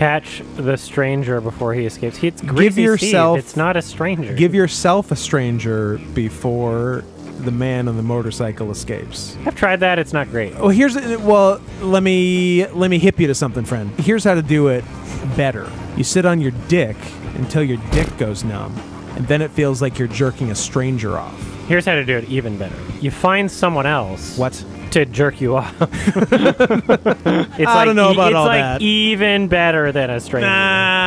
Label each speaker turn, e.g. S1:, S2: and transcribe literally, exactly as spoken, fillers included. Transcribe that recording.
S1: catch the stranger before he escapes. It's
S2: Give
S1: Greasy
S2: yourself-
S1: Steve. It's not a stranger.
S2: Give yourself a stranger before the man on the motorcycle escapes.
S1: I've tried that. It's not great.
S2: Well, here's well. Let me let me hip you to something, friend. Here's how to do it better. You sit on your dick until your dick goes numb, and then it feels like you're jerking a stranger off.
S1: Here's how to do it even better. You find someone else.
S2: What?
S1: To jerk you off. it's
S2: I
S1: like
S2: don't know
S1: e
S2: about
S1: it's
S2: all
S1: like
S2: that.
S1: even better than a stranger.
S2: Nah.